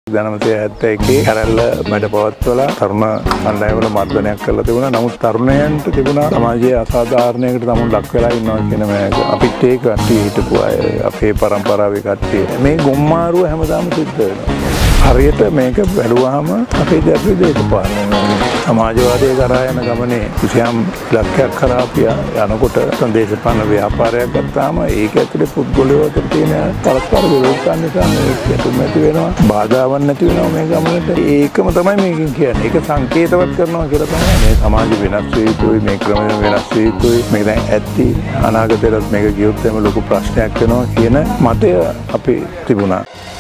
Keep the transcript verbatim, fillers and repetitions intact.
දනමතේ ඇත්ත එකේ කැරැල්ල මැඩපවත්වලා තරුණ කණ්ඩායමවල මර්දනයක් කරලා තිබුණා. නමුත් තරුණයන්ට තිබුණා සමාජයේ අසාධාරණයකට තමුන් ලක් වෙලා ඉන්නවා කියන මේක. අපිත් ඒක කට්ටිය හිටපු අය අපේ පරම්පරාවේ කට්ටිය. මේ ගොම්මාරුව හැමදාම සිද්ධ වෙනවා. හරියට මේක බැලුවාම අපේ ජාතික දේශපාලනය සමාජවාදයේ කරා යන ගමනේ කිසියම් ඉලක්කයක් කරා අපි යනකොට දේශපාලන ව්‍යාපාරයක් ගත්තාම ඒක ඇතුලේ පුද්ගලයෝ අතර තියෙන පරස්පර විරෝධතාවය නිසා මේක නැති වෙනවා. බාධාවක් නැති වෙනවා මේ ගමනට. ඒකම තමයි මේකෙන් කියන්නේ. ඒක සංකේතවත් කරනවා කියලා තමයි මේ සමාජ වෙනස් වෙ යුතුයි, මේ ක්‍රම වෙනස් වෙ යුතුයි. මේක දැන් ඇත්ති අනාගතේට මේක ගියොත් එම ලොකු ප්‍රශ්නයක් වෙනවා කියන මතය අපි තිබුණා.